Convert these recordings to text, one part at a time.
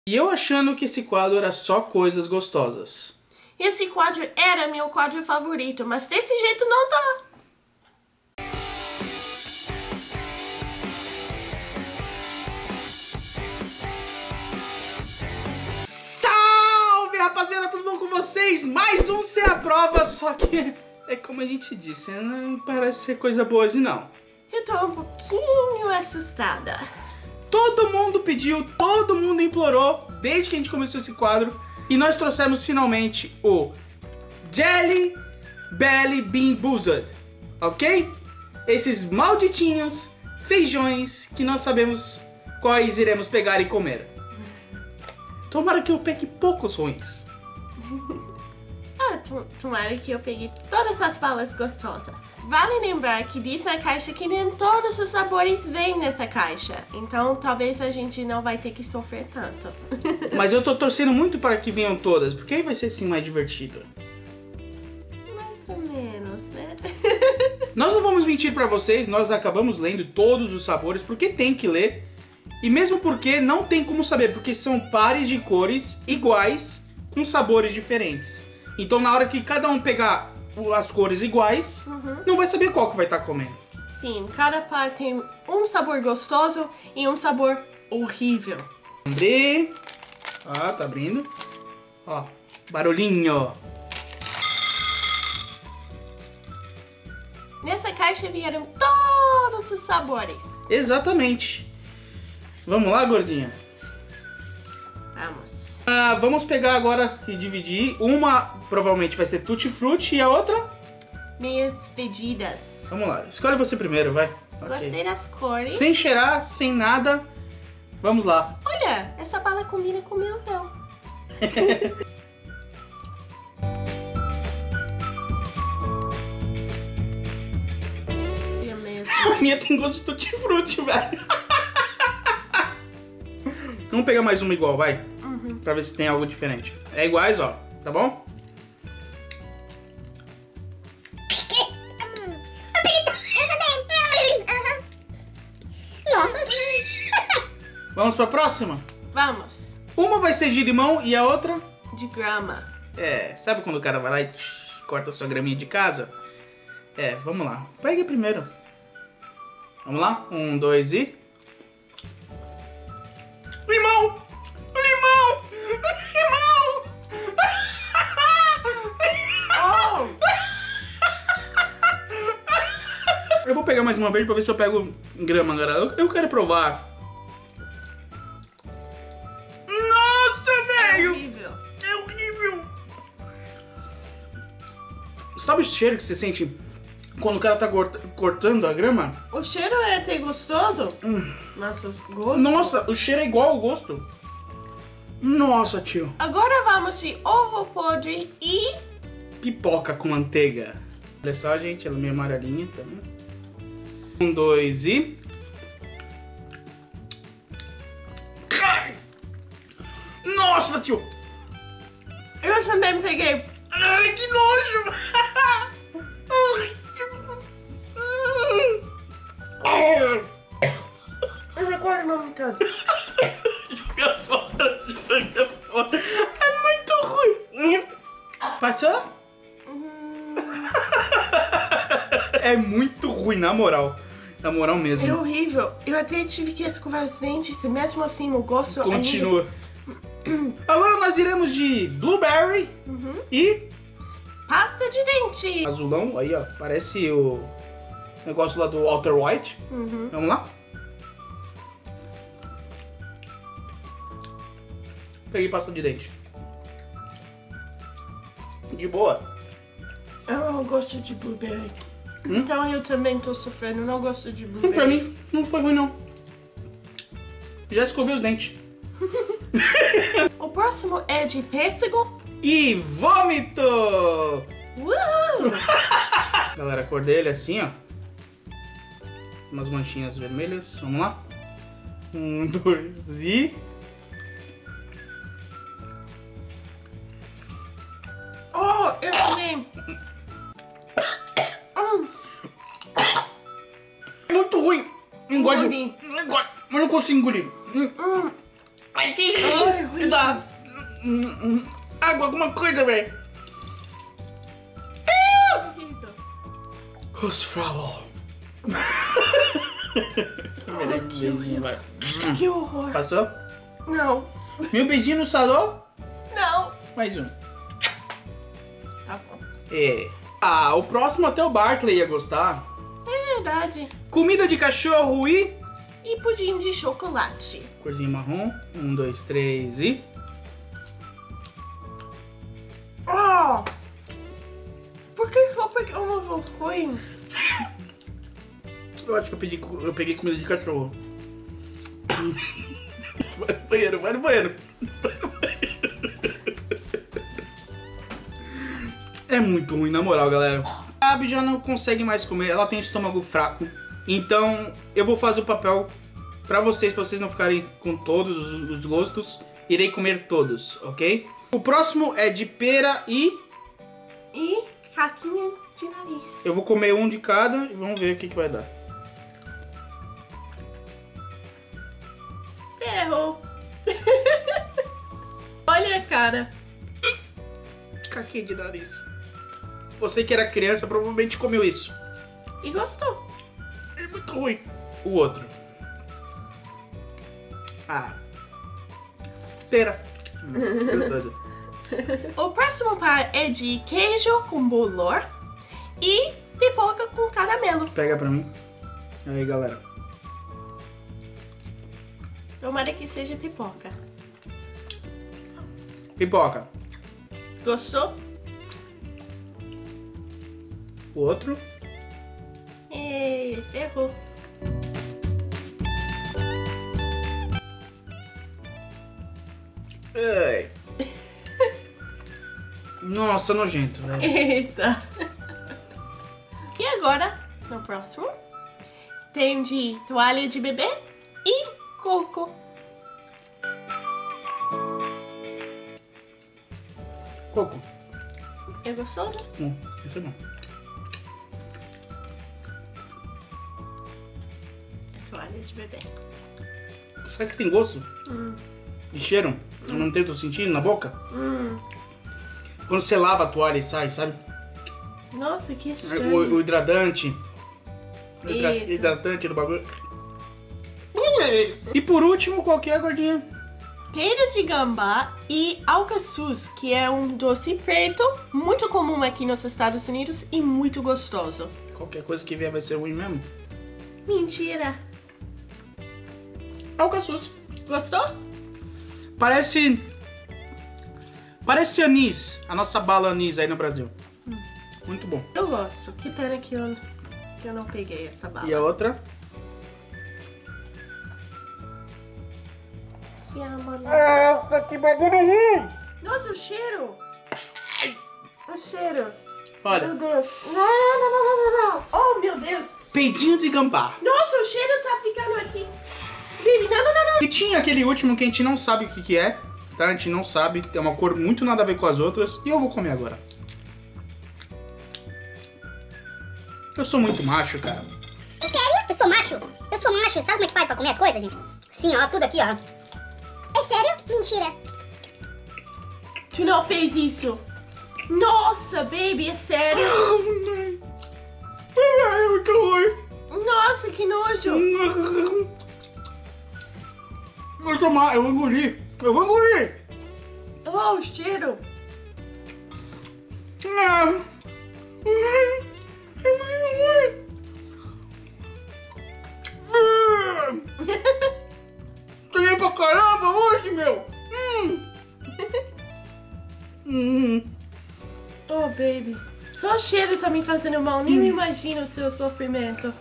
E eu achando que esse quadro era só coisas gostosas. Esse quadro era meu quadro favorito, mas desse jeito não dá. Salve, rapaziada, tudo bom com vocês? Mais um Cê Aprova, só que é como a gente disse, não parece ser coisa boa assim não. Eu tô um pouquinho assustada. Todo mundo pediu, todo mundo implorou, desde que a gente começou esse quadro, e nós trouxemos finalmente o Jelly Belly Bean Buzzard, ok? Esses malditinhos feijões que nós sabemos quais iremos pegar e comer. Tomara que eu pegue poucos ruins. Tomara que eu pegue todas as balas gostosas. Vale lembrar que diz na caixa que nem todos os sabores vêm nessa caixa. Então talvez a gente não vai ter que sofrer tanto. Mas eu tô torcendo muito para que venham todas, porque aí vai ser sim mais divertido. Mais ou menos, né? Nós não vamos mentir pra vocês, nós acabamos lendo todos os sabores, porque tem que ler. E mesmo porque não tem como saber, porque são pares de cores iguais, com sabores diferentes. Então na hora que cada um pegar as cores iguais, não vai saber qual que vai estar comendo. Sim, cada par tem um sabor gostoso e um sabor horrível. Abrir. Ó, tá abrindo. Ó, barulhinho. Nessa caixa vieram todos os sabores. Exatamente. Vamos lá, gordinha? Vamos. Vamos pegar agora e dividir. Uma provavelmente vai ser Tutti Frutti e a outra? Minhas pedidas. Vamos lá, escolhe você primeiro, vai. Gostei Okay. das cores. Sem cheirar, sem nada. Vamos lá. Olha, essa bala combina com o meu véu. A minha tem gosto de Tutti Frutti, velho. Vamos pegar mais uma igual, vai. Pra ver se tem algo diferente. É iguais, ó. Tá bom? Nossa. Vamos pra próxima? Vamos. Uma vai ser de limão e a outra... De grama. É, sabe quando o cara vai lá e corta a sua graminha de casa? É, vamos lá. Pega primeiro. Vamos lá? 1, 2 e... Limão! Limão! Limão! Oh! Eu vou pegar mais uma vez pra ver se eu pego grama, galera. Eu quero provar. Nossa, É velho! horrível. É horrível! Sabe o cheiro que você sente quando o cara tá cortando a grama? O cheiro é até gostoso. Nossa, os gostos. Nossa, o cheiro é igual ao gosto. Nossa, tio. Agora vamos de ovo podre e... Pipoca com manteiga. Olha só, gente, ela é meio amarelinha. Tá? 1, 2 e... Nossa, tio. Eu também peguei. Ai, que nojo. Eu agora não me canto. Joga fora, joga fora. É muito ruim. Passou? É muito ruim, na moral. Na moral mesmo. É horrível. Eu até tive que escovar os dentes e mesmo assim o gosto Continua. Agora nós iremos de blueberry e Pasta de dente. azulão. Aí, ó, parece o negócio lá do Walter White. Vamos lá? Peguei pasta de dente. De boa. Eu não gosto de blueberry. Então eu também tô sofrendo, não gosto de blueberry. Pra mim não foi ruim, não. Já escovei os dentes. O próximo é de pêssego. E vômito! Uhul! Galera, a cor dele é assim, ó. Umas manchinhas vermelhas. Vamos lá? 1, 2 e... Oh, eu também. Muito ruim! Engole. Engoli. Engole. Mas não consigo engolir. Hum. Ai, que Ai, Me dá água, alguma coisa, velho. Rosfrabel. Que horror. Passou? Não. Meu beijinho no salão? Não. Mais um. Tá bom. É. Ah, o próximo até o Bartley ia gostar. É verdade. Comida de cachorro e... E pudim de chocolate. Corzinho marrom. 1, 2, 3 e... Ah! Por que eu peguei uma ruim? Eu acho que eu peguei comida de cachorro. Vai no banheiro, vai no banheiro. É muito ruim, na moral, galera. A Abby já não consegue mais comer, ela tem estômago fraco. Então, eu vou fazer o papel pra vocês não ficarem com todos os gostos. Irei comer todos, ok? O próximo é de pera e... E caquinha de nariz. Eu vou comer um de cada e vamos ver o que vai dar. Ferro. Olha a cara. Caquinha de nariz. Você que era criança provavelmente comeu isso. E gostou. É muito ruim. O outro. Ah. Pera. Gostoso. O próximo par é de queijo com bolor e pipoca com caramelo. Pega pra mim. Aí, galera. Tomara que seja pipoca. Pipoca. Gostou? O outro. E ferrou. Ai. Nossa, nojento, velho. Eita. E agora, no próximo, tem de toalha de bebê e coco. Coco. É gostoso? Esse é bom. É toalha de bebê. Será que tem gosto? De cheiro? Eu não tô sentindo na boca? Quando você lava a toalha e sai, sabe? Nossa, que estranho. O hidratante. O Eita. hidratante do bagulho. E por último, qual que é, gordinha? Pera de gambá e alcaçuz, que é um doce preto muito comum aqui nos Estados Unidos e muito gostoso. Qualquer coisa que vier vai ser ruim mesmo. Mentira. Alcaçuz. Gostou? Parece anis. A nossa bala anis aí no Brasil. Muito bom. Eu gosto. Que pena que eu não peguei essa bala. E a outra? Nossa, que bagulho ruim! Nossa, o cheiro! O cheiro! Olha, Meu Deus! Não! Oh, meu Deus! peidinho de gambá. Nossa, o cheiro tá ficando aqui! Baby, não! E tinha aquele último que a gente não sabe o que é, tá? A gente não sabe, tem uma cor muito nada a ver com as outras. E eu vou comer agora. Eu sou muito macho, cara. Sério? Eu sou macho. Eu sou macho. Sabe como é que faz pra comer as coisas, gente? Sim, ó, tudo aqui, ó. É sério? Mentira. Tu não fez isso! Nossa, baby, é sério? É muito ruim. Nossa, que nojo! Vou tomar, eu vou engolir. Eu vou engolir. Oh, o cheiro! Ganhei pra caramba hoje, meu. Oh, baby. Só o cheiro tá me fazendo mal. Nem me imagino o seu sofrimento.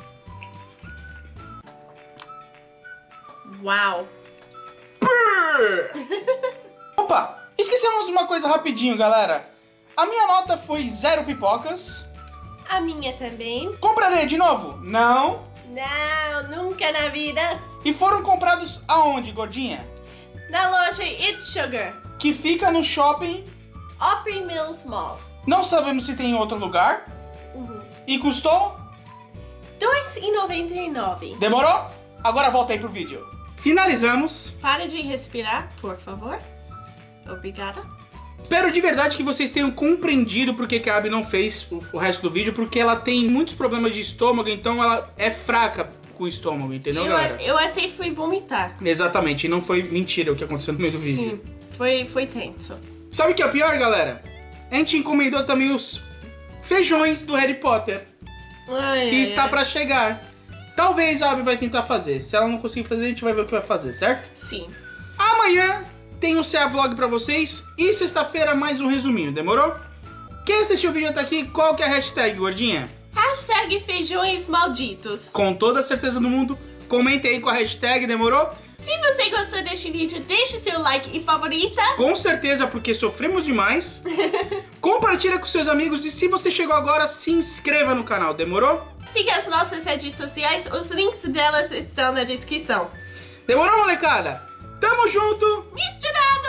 Uau. Opa, esquecemos uma coisa rapidinho, galera. A minha nota foi 0 pipocas. A minha também. Comprarei de novo? Não. Não, nunca na vida. E foram comprados aonde, gordinha? Na loja It's Sugar. Que fica no shopping. Opry Mills Mall. Não sabemos se tem em outro lugar. E custou? R$ 2,99. Demorou? Agora volta aí pro vídeo. finalizamos. Para de respirar, por favor. Obrigada. Espero de verdade que vocês tenham compreendido porque que a Abby não fez o resto do vídeo, porque ela tem muitos problemas de estômago, então ela é fraca com o estômago, entendeu, galera? Eu até fui vomitar. Exatamente, e não foi mentira o que aconteceu no meio do vídeo. Sim, foi tenso. Sabe o que é o pior, galera? A gente encomendou também os feijões do Harry Potter, que está pra chegar. Talvez a Abby vai tentar fazer. Se ela não conseguir fazer, a gente vai ver o que vai fazer, certo? Sim. Amanhã tem um CA Vlog pra vocês e sexta-feira mais um resuminho, demorou? Quem assistiu o vídeo até aqui, qual que é a hashtag, gordinha? Hashtag feijões malditos. Com toda a certeza do mundo, comente aí com a hashtag, demorou? Se você gostou deste vídeo, deixe seu like e favorita. Com certeza, porque sofremos demais. Compartilha com seus amigos e se você chegou agora, se inscreva no canal, demorou? Siga as nossas redes sociais, os links delas estão na descrição. Demorou, molecada? Tamo junto! Misturado!